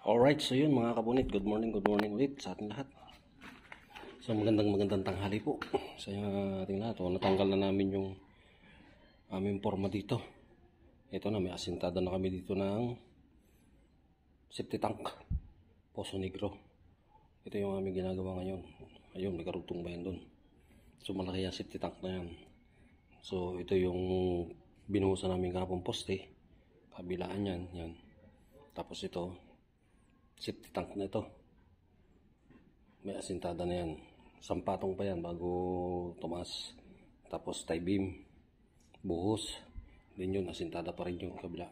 Alright, so yun mga kabunit, good morning ulit sa ating lahat. So magandang tanghali po sa ating lahat. Natanggal na namin yung aming forma dito. Ito na, may asintada na kami dito ng septic tank, Poso Negro. Ito yung aming ginagawa ngayon. Ayun, may karugtong ba yan dun. So malaki yung septic tank na yan. So ito yung binuhusan namin kahapon poste, kabilaan yan, yan. Tapos ito septic tank na ito, may asintada na yan, sampatong pa yan bago tumaas. Tapos tie beam, buhos din yun, asintada pa rin yung kabila.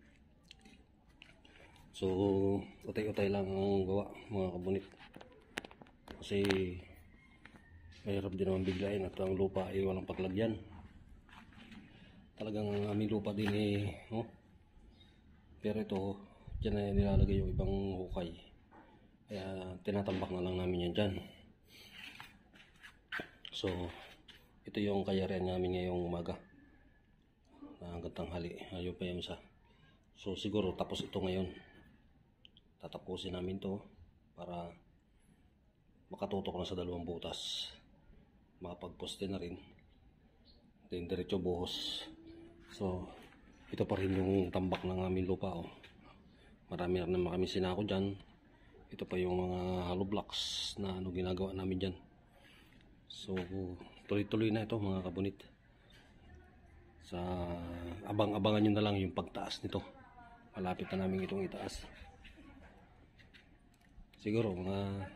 So utay-utay lang ang gawa mga kabunit, kasi mahirap din naman biglain at ang lupa ay walang paglagyan. Talagang ang aming lupa din pero ito dyan na nilalagay yung ibang hukay, kaya tinatambak na lang namin yan dyan. So ito yung kayarian namin ngayong umaga na hanggang tanghali. Ayun pa yung isa. So siguro tapos ito ngayon, tatapusin namin to para makatutok na sa dalawang butas, makapagposte na rin, then diretso buhos. So ito pa rin yung tambak ng aming lupa. Marami na naman kami sinako dyan. Ito pa yung mga hollow blocks na ginagawa namin dyan. So tuloy-tuloy na ito mga kabunit. Sa abang-abangan nyo na lang yung pagtaas nito. Malapit na namin itong itaas. Siguro mga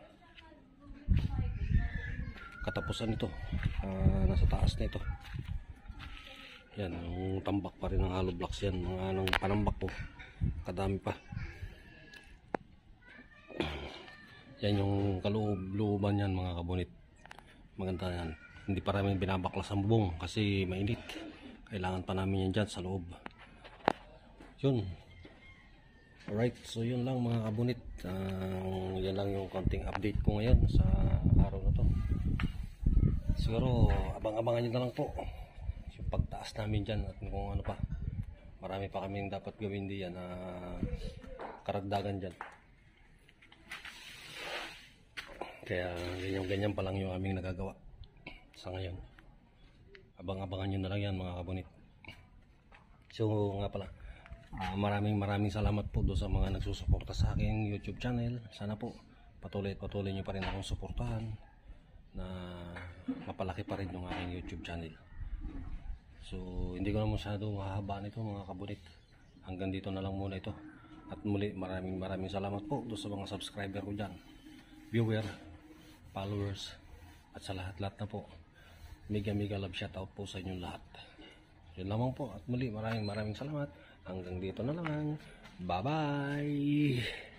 katapusan nito, nasa taas na ito. Yan, yung tambak pa rin ng hollow blocks yan. Mga anong panambak po, kadami pa. Yan yung kaloob-looban yan mga kabunit. Maganda yan. Hindi pa namin binabaklas ang bubong kasi mainit. Kailangan pa namin yan dyan sa loob. Yun. Alright, so yun lang mga kabunit. Yan lang yung konting update ko ngayon sa araw na to. Siguro abang-abangan nyo na lang po yung pagtaas namin dyan at kung ano pa. Marami pa kaming dapat gawin diyan na karagdagan dyan. Kaya ganyan pa lang yung aming nagagawa sa ngayon. Abang-abangan nyo na lang yan mga kabunit. So nga pala, maraming salamat po doon sa mga nagsusuporta sa aking YouTube channel. Sana po patuloy nyo pa rin akong suportahan na mapalaki pa rin yung aking YouTube channel. So hindi ko na masyado hahabaan ito mga kabunit. Hanggang dito na lang muna ito. At muli maraming salamat po doon sa mga subscriber ko dyan, viewer, followers, at sa lahat-lahat na po. Mega love shoutout po sa inyong lahat. Yun lamang po, at muli maraming salamat. Hanggang dito na lang. Bye bye.